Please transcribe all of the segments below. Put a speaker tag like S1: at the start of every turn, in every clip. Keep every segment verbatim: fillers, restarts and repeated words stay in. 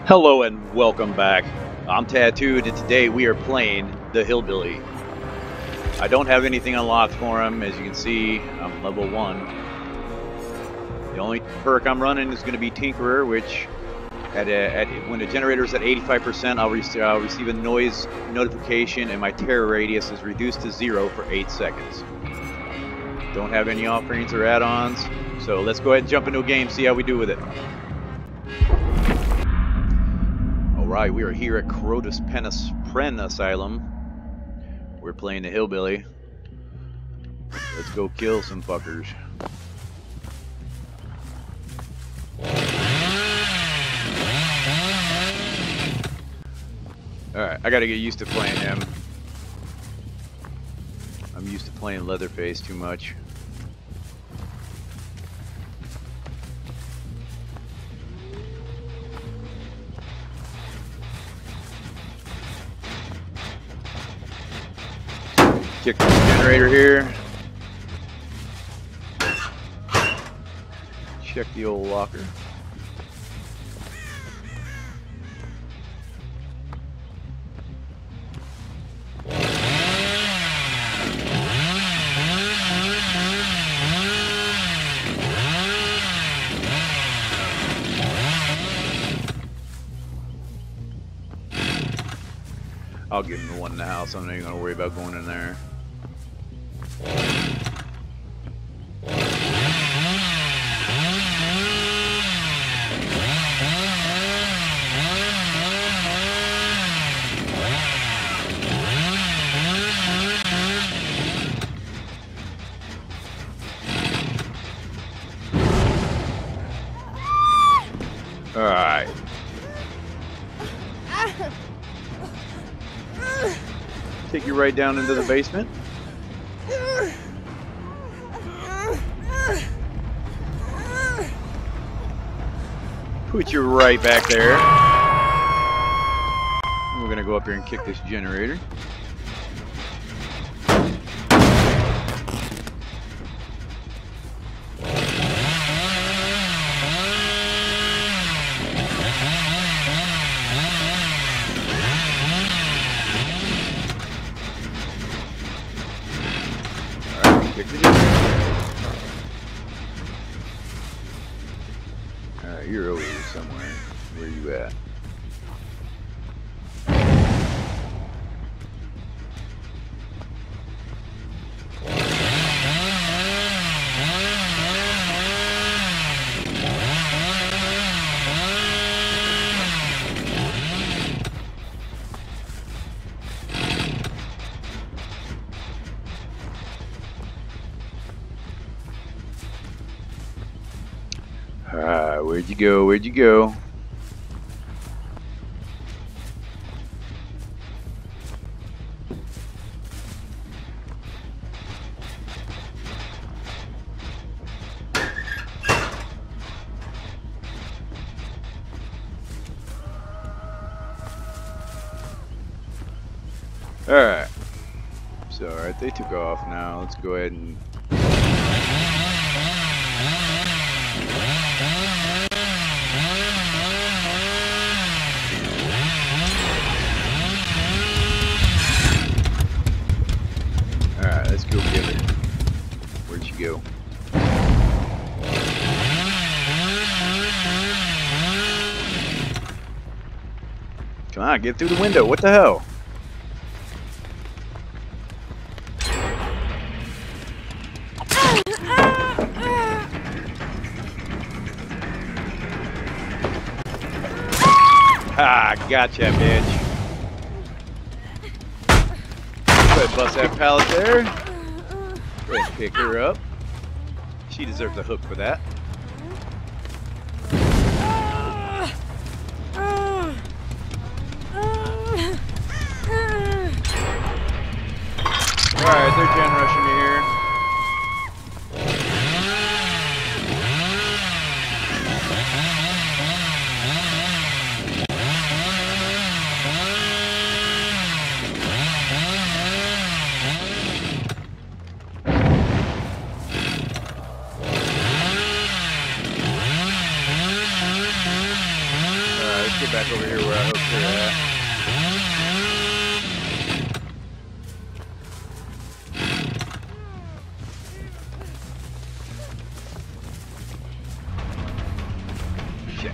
S1: Hello and welcome back. I'm Tattooed and today we are playing the Hillbilly. I don't have anything unlocked for him. As you can see, I'm level one. The only perk I'm running is going to be Tinkerer, which at, a, at when the generator is at eighty-five percent, I'll, re I'll receive a noise notification and my terror radius is reduced to zero for eight seconds. Don't have any offerings or add-ons, so let's go ahead and jump into a game, see how we do with it. Alright, we are here at Crotus Penis Pren Asylum. We're playing the Hillbilly. Let's go kill some fuckers. Alright, I gotta get used to playing him. I'm used to playing Leatherface too much. Kick the generator here. Check the old locker. I'll give him the one in the house. I'm not even gonna worry about going in there. All right. Take you right down into the basement. Put you right back there. We're gonna go up here and kick this generator. Alright, you're over here somewhere. Where you at? Alright, where'd you go? Where'd you go? Alright. So, alright, they took off now. Let's go ahead and Alright, let's go get her. Where'd she go? Come on, get through the window. What the hell? Ah, gotcha, bitch. Go ahead, bust that pallet there. Go ahead and pick her up. She deserves a hook for that. Alright, they're gen rushing me here. get back over here where I hooked her at. Shit.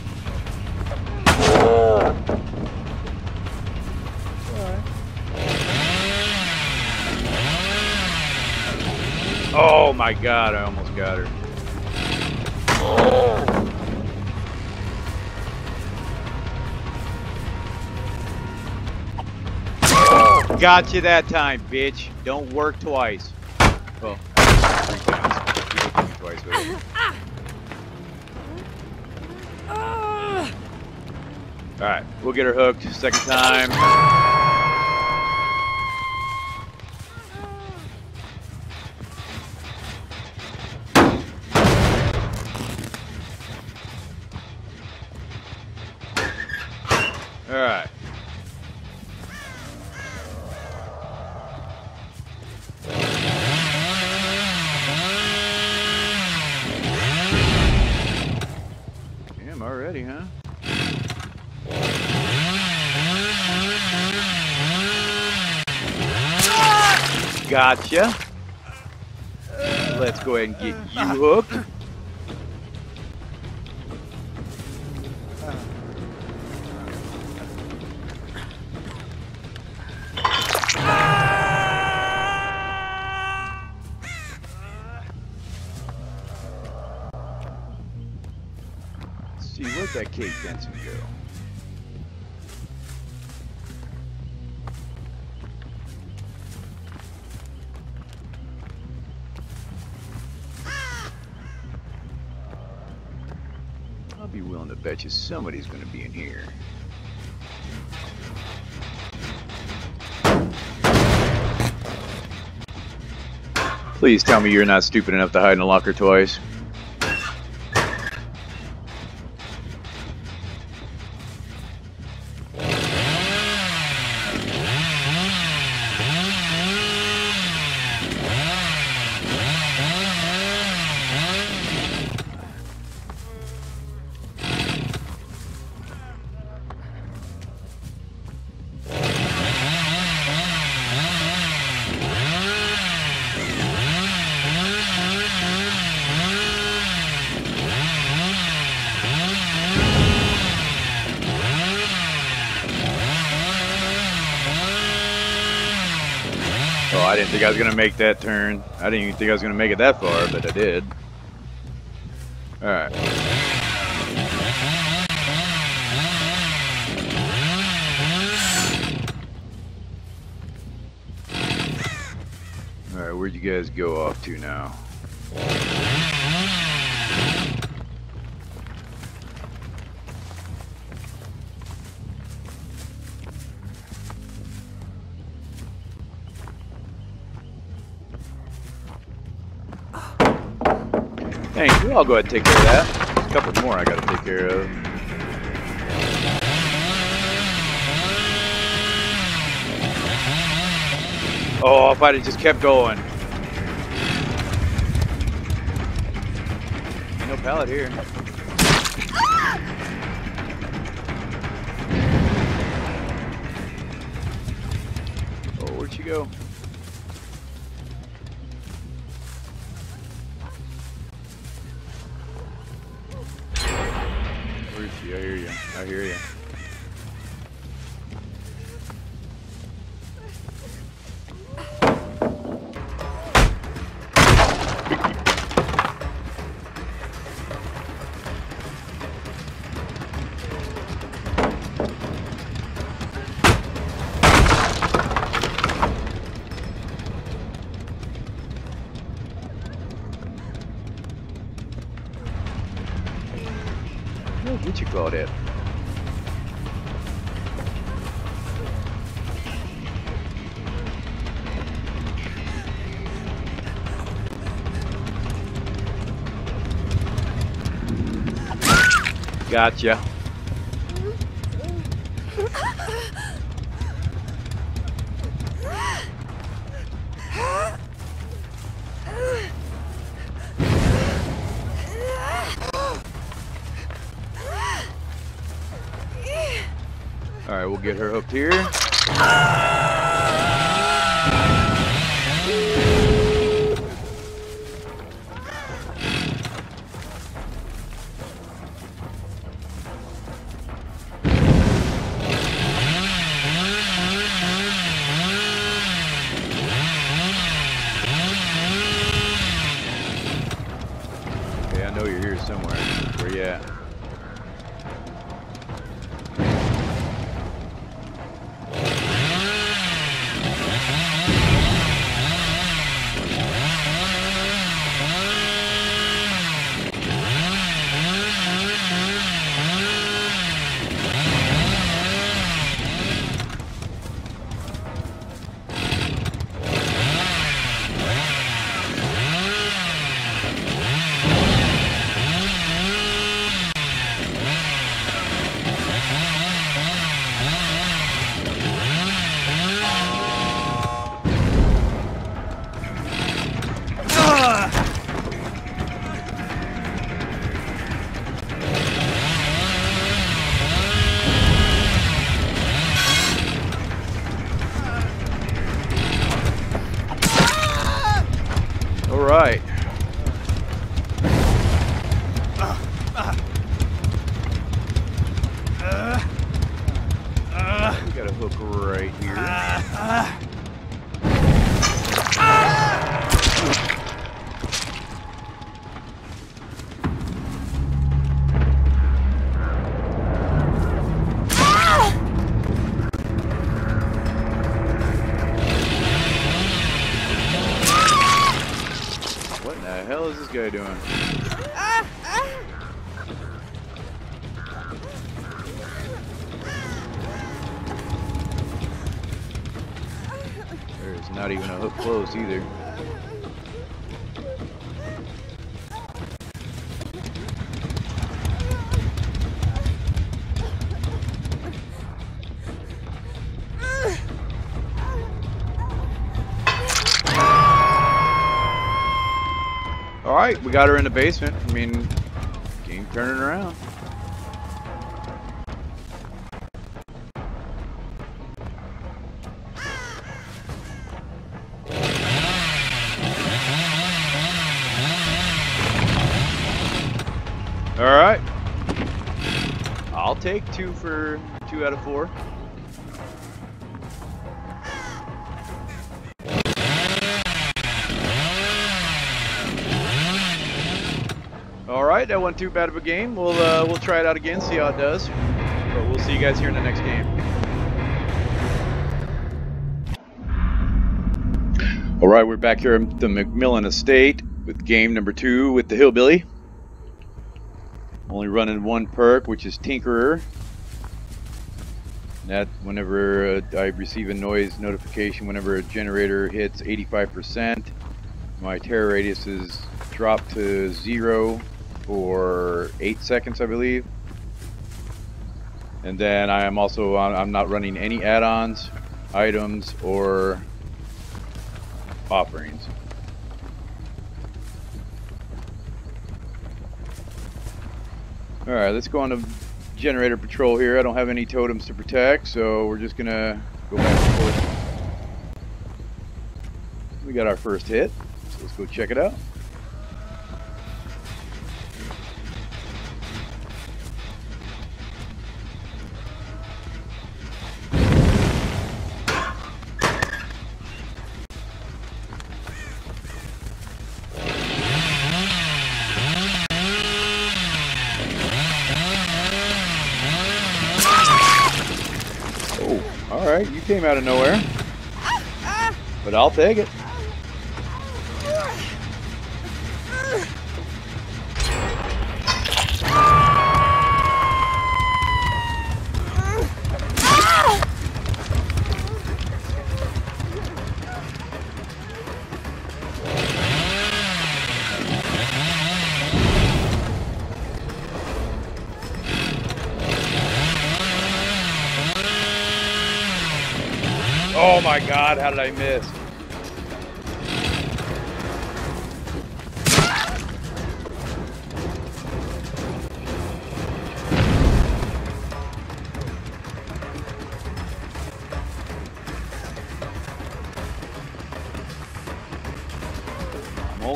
S1: Oh my god, I almost got her. Got you that time, bitch. Don't work twice. Well, three times. You hit me twice with it. Alright, we'll get her hooked. Second time. Alright. Damn, already, huh? Gotcha. Let's go ahead and get you hooked. Let's see, where'd that Kate Benson go? I'll be willing to bet you somebody's going to be in here. Please tell me you're not stupid enough to hide in a locker twice. Oh, I didn't think I was going to make that turn. I didn't even think I was going to make it that far, but I did. Alright. Alright, where'd you guys go off to now? Thank you. I'll go ahead and take care of that. There's a couple more I gotta take care of. Oh, if I'd have just kept going. No pallet here. Oh, where'd she go? Where is she? I hear you. I hear you. What you call that? Gotcha. All right, we'll get her hooked here. Okay, I know you're here somewhere. Where you at? All right. We got a hook right here. What the hell is this guy doing? There's not even a hook close either. All right, we got her in the basement. I mean, game turning around. All right, I'll take two for two out of four. All right, that wasn't too bad of a game. We'll uh, we'll try it out again, see how it does. But we'll see you guys here in the next game. All right, we're back here at the McMillan Estate with game number two with the Hillbilly. Only running one perk, which is Tinkerer. That whenever uh, I receive a noise notification, whenever a generator hits eighty-five percent, my terror radius is dropped to zero for eight seconds, I believe. And then I am also I'm not running any add-ons, items, or offerings. All right, let's go on to generator patrol here. I don't have any totems to protect, so we're just gonna go back and forth. We got our first hit, so let's go check it out. Alright, you came out of nowhere, but I'll take it. Oh my God, how did I miss?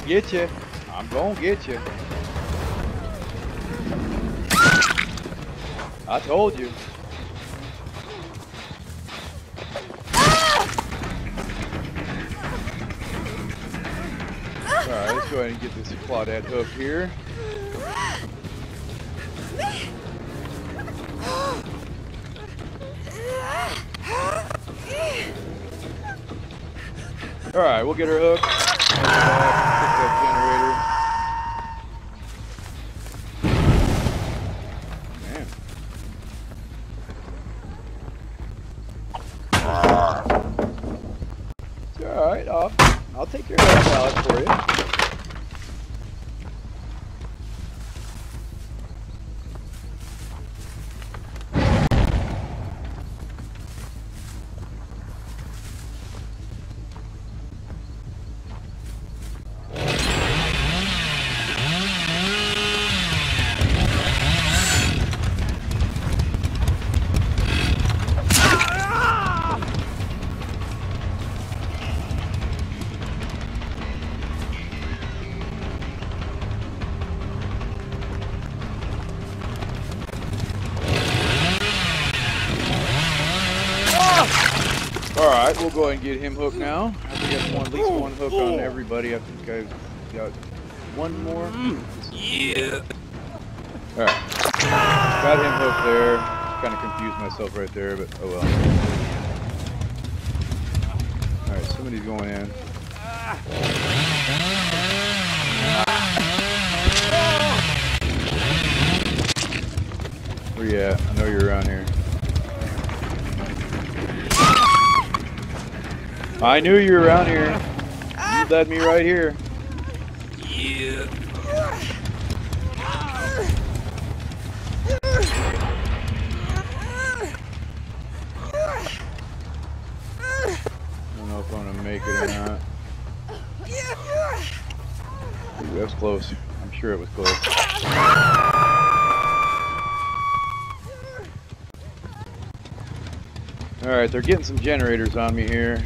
S1: get you. I'm gonna get you. I told you. Alright, let's go ahead and get this Claudette hook here. Alright, we'll get her hooked. And, uh, pick that generator. Man. It's alright, I'll, I'll take care of that pallet for you. Alright, we'll go ahead and get him hooked now. I think I have one, at least one hook on everybody. I think I've got one more.
S2: Yeah.
S1: Alright. Got him hooked there. Kind of confused myself right there, but oh well. Alright, somebody's going in. Where you at? I know you're around here. I knew you were around here. You led me right here.
S2: Yeah.
S1: I don't know if I'm gonna make it or not. Ooh, that was close. I'm sure it was close. Alright, they're getting some generators on me here.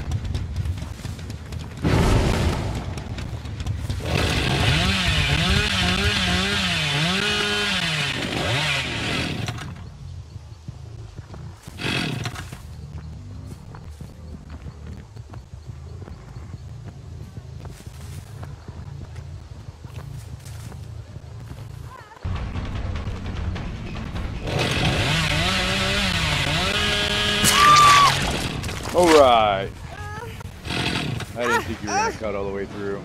S1: Alright. I didn't think you were going to cut all the way through.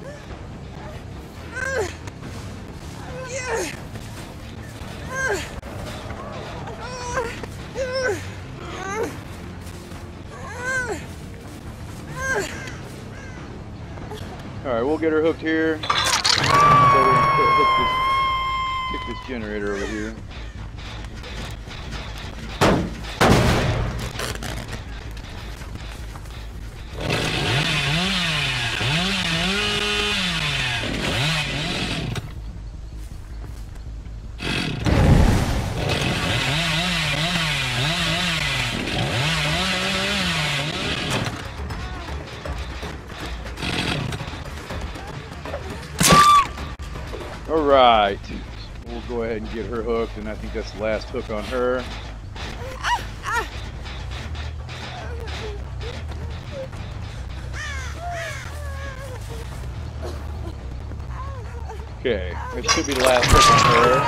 S1: Alright, we'll get her hooked here. Go ahead and put, hook this, kick this generator over here. Alright, we'll go ahead and get her hooked, and I think that's the last hook on her. Okay, that should be the last hook on her.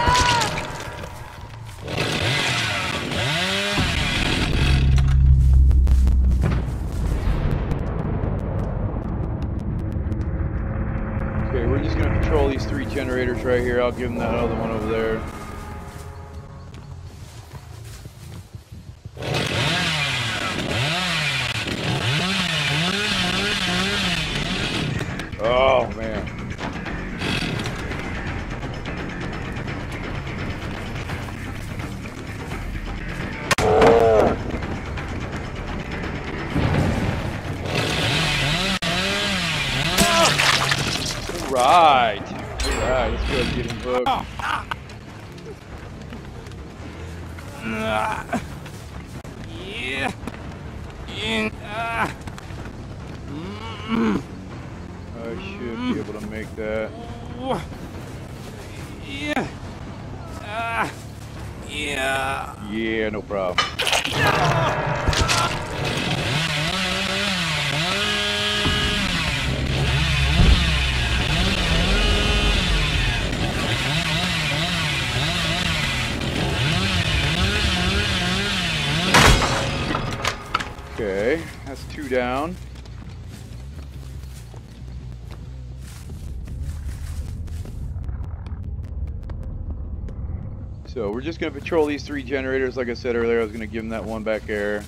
S1: Okay, we're just going to control these three generators right here. I'll give them that other one over there. Oh, man. Right. Alright, let's go ahead and get him hooked.
S2: Yeah. Yeah.
S1: I should be able to make that.
S2: Yeah. Ah. Yeah.
S1: Yeah, no problem. Okay, that's two down. So we're just going to patrol these three generators. Like I said earlier, I was going to give them that one back air.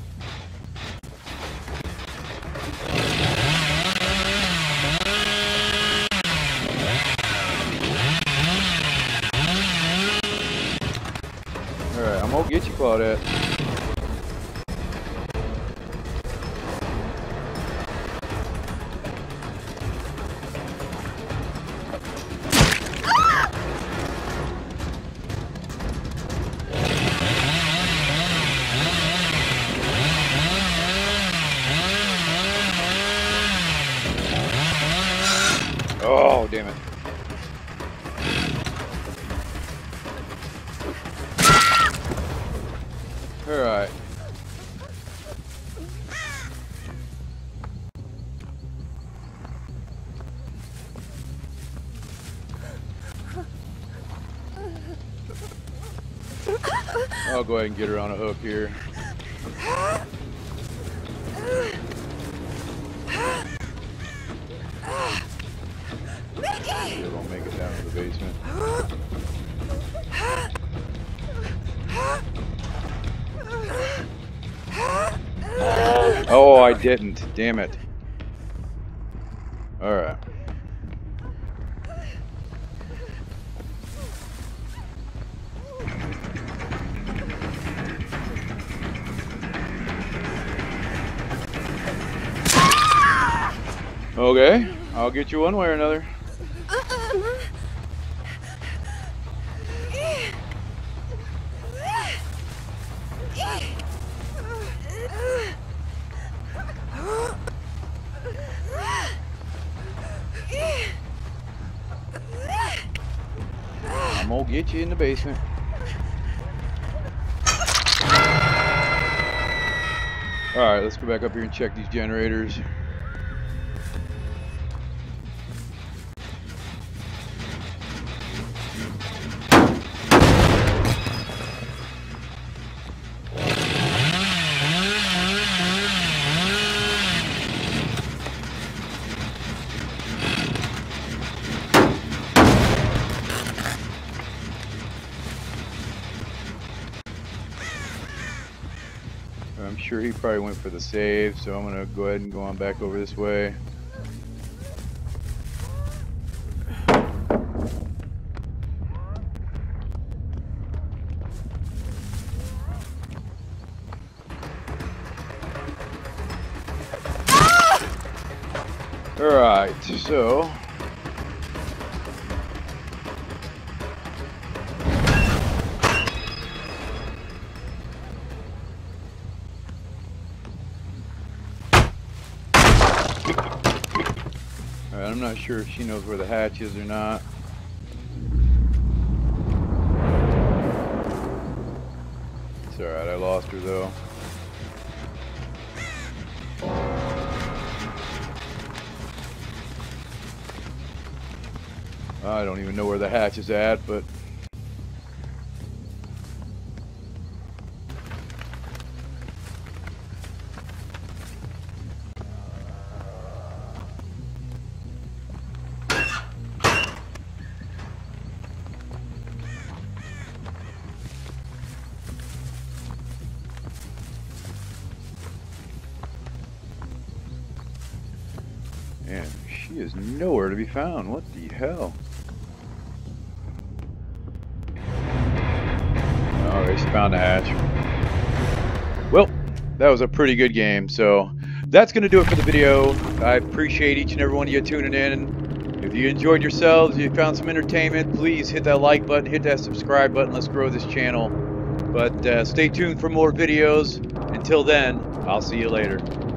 S1: Alright, I'm going to get you, Claudette. Oh, damn it. All right. I'll go ahead and get her on a hook here. Still don't make it down to the basement. Oh, I didn't. Damn it. All right. Okay, I'll get you one way or another. I'm gonna get you in the basement. Alright, let's go back up here and check these generators. I'm sure he probably went for the save, so I'm gonna go ahead and go on back over this way. Alright, so Alright, I'm not sure if she knows where the hatch is or not. It's alright, I lost her though. I don't even know where the hatch is at, but man, she is nowhere to be found. What the hell? Oh, they found the hatch. Well, that was a pretty good game. So that's going to do it for the video. I appreciate each and every one of you tuning in. If you enjoyed yourselves, you found some entertainment, please hit that like button, hit that subscribe button. Let's grow this channel. But uh, stay tuned for more videos. Until then, I'll see you later.